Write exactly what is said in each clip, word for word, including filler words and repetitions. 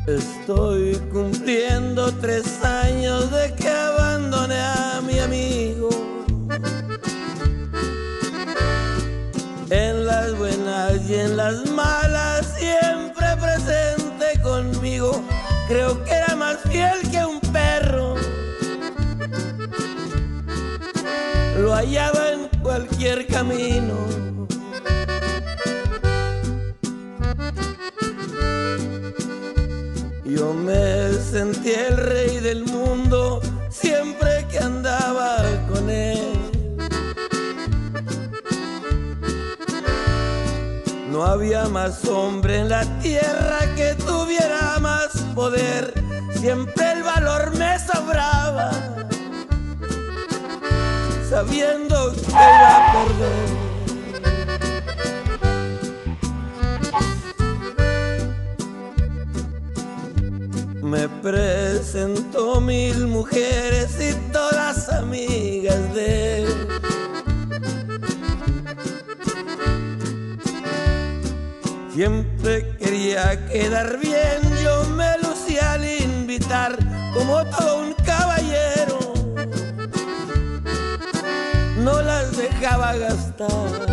Estoy cumpliendo tres años de que abandoné a mi amigo. En las buenas y en las malas siempre presente conmigo. Creo que era más fiel que un perro. Lo hallaba en cualquier camino. Yo me sentí el rey del mundo siempre que andaba con él. No había más hombre en la tierra que tuviera más poder. Siempre el valor me sobraba, sabiendo que iba a perder. Me presentó mil mujeres y todas amigas de él. Siempre quería quedar bien, yo me lucía al invitar como todo un caballero. No las dejaba gastar.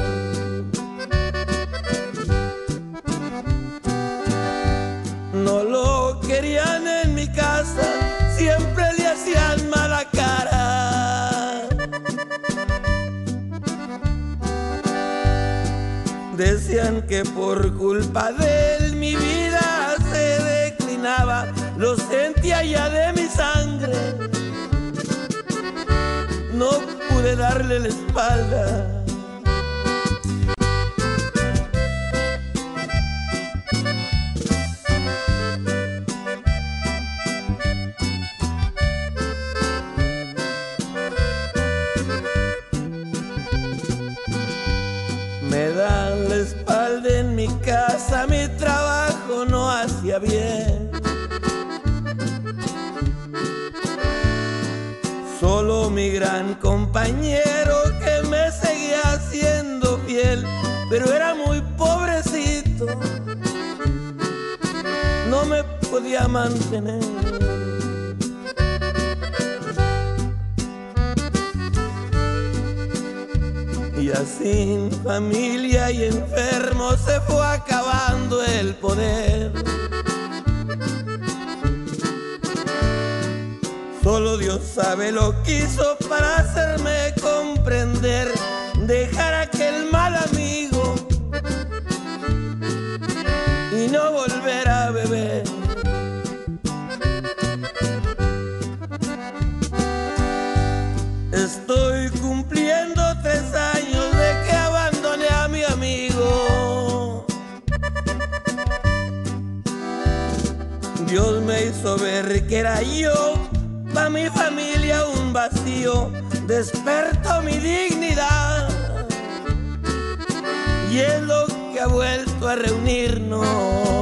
No lo querían en mi casa, siempre le hacían mala cara. Decían que por culpa de él mi vida se declinaba. Lo sentía ya de mi sangre, no pude darle la espalda. Me dan la espalda en mi casa, mi trabajo no hacía bien. Solo mi gran compañero que me seguía siendo fiel, pero era muy pobrecito, no me podía mantener. Ya sin familia y enfermo se fue acabando el poder. Solo Dios sabe lo que hizo para hacerme comprender. Dejar a aquel mal amigo y no volver a beber. Estoy cumpliendo tres años de que abandoné a mi amigo. Dios me hizo ver que era yo, pa' mi familia un vacío. Despertó mi dignidad y es lo que ha vuelto a reunirnos.